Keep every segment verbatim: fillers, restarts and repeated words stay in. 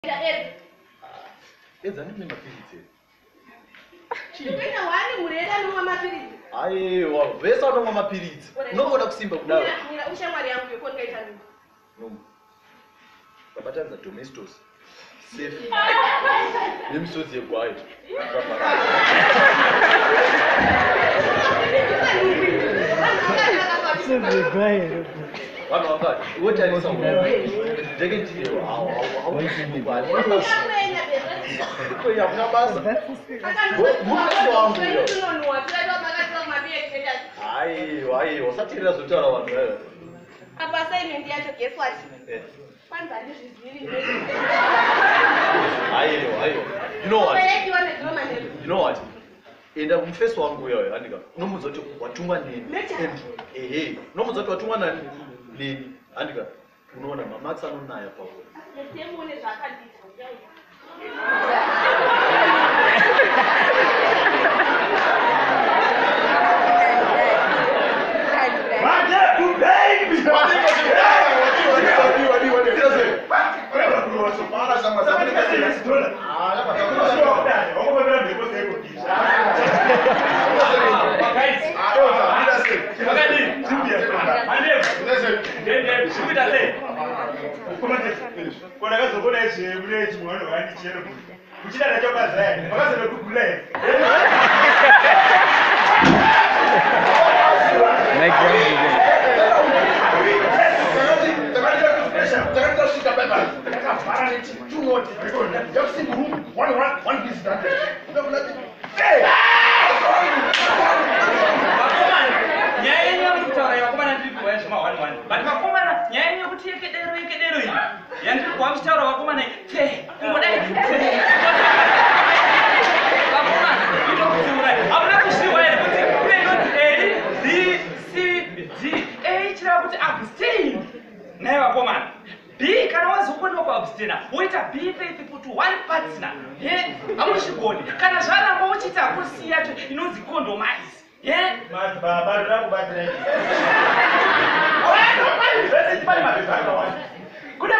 Eza ndine mapiriti. Chipenda wani mureda nomwa mapiriti. Aiwa, vesa nomwa mapiriti. Nobona kusimba kudaro. Mira ushamwari yangu yoko ngaita nini? No. Babatanza domestos. Safe. Nemsozi yekwayo. Vano vakati, wotarisa ndege ndiyo haukuba. Koya kuna basa. Mukasi wangu yo. Aiwa, aiwa, usatirira zotaura vanhu vayo. Apa assignment yacho guess what? Kwanza ndizvizviri. Aiwa, aiwa. You know what? You know what? Enda kumfesi wangu uyoyo andika unomudza kuti watumwa nini ehe unomudza kuti watumwa nani nini andika unoona mamax anonaya pauri netemone zvakadizvo Wait a B faithful to one partner. Yeah, I want you go. Can I share a watch it? I could see it. You know the condomize. Yeah, but Baba, but good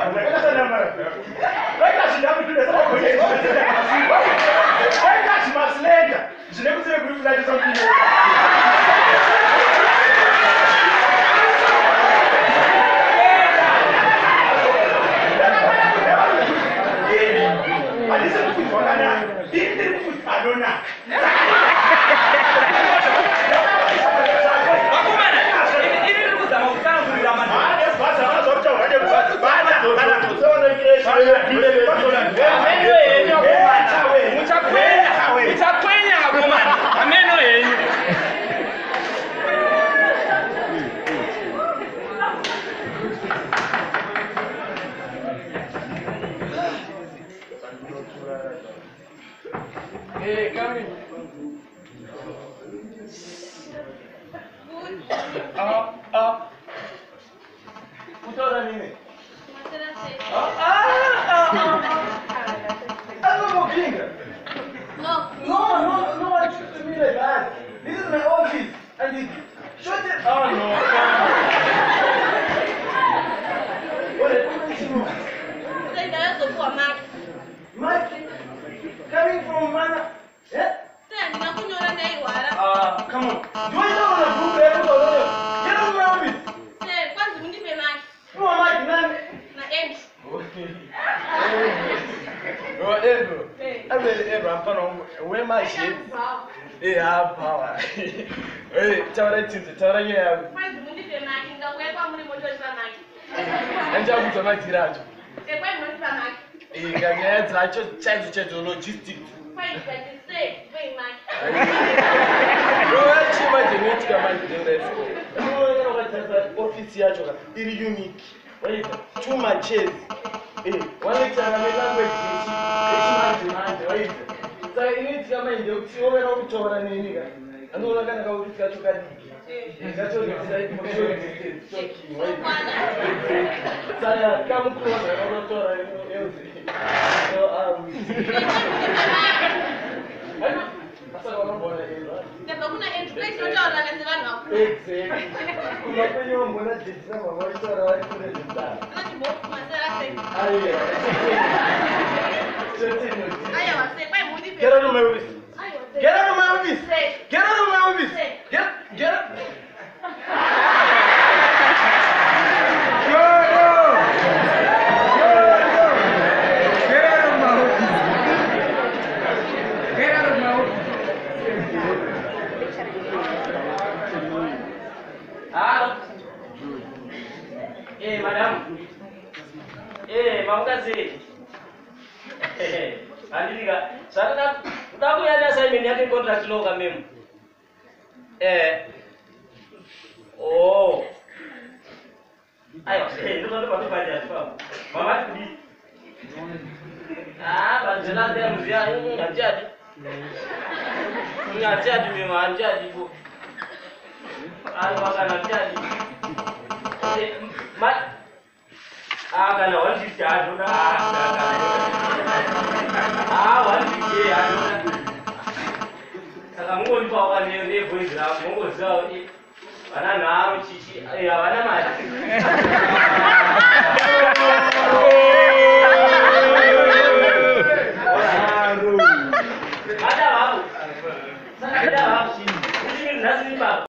Hey, come in. Uh, uh. What are you doing? Ah, ah, ah. I'm not working. No. No, no, no, I should to me like that. This is my office. And it shut it. Oh, no. What is it? Say that to poor Mark. Mark? Coming from Mana? Yeah? Uh, come on. Do I know the book there? Get out of my office. Say, what's the name? No, Mike, none. Na end. Oh, Andrew. I really ever am fun. Where my shit? Hey, I have power. Hey, tell it to tell you. What's the name? The way family motors are nice. And I'm going to make it out. Hey, why not Mike? You can get I just change to change the logistics. Why did you say? Wait, Mike. No, actually, my genetic might do this. No, you know what? The office here is unique. Wait, too much chairs. Hey, one lecture on the language is demand. Wait, so you need to come in. You see over how to run any nigga. And no longer go to catch a that's what you say. It's talking. Wait, so come closer. I'm not sure. So um. Never gonna educate your child and Exactly. Unapenye mbona jisina mama isara wali kule ndani. Ati bo masera se. Aye. Aya wase kwa mudi. Get out of my office. Get out of my office. Say. Get out of my office. Get get out. Yo yo. Yo yo. Get out of my office. Get out of my office. Ah. Eh, madam. Eh, mamkazi. Eh, andika. Sasa utaku ya assignment yake contract law kama mimi. Eh. Oh. Ayo, eh, ndio ndo patu paja tu. Mama tudi. Ah, banjela dia mzia, ngajadi. Ngajadi mimi ngajadi bu. Ayo kana jadi. Eh, mat. Ah, kana one fifty ado na. Ah, one fifty ado na. Saka ngoni pa kwa ne ne boy gra, ngo zao ni. Bana na chichi, eh bana mali.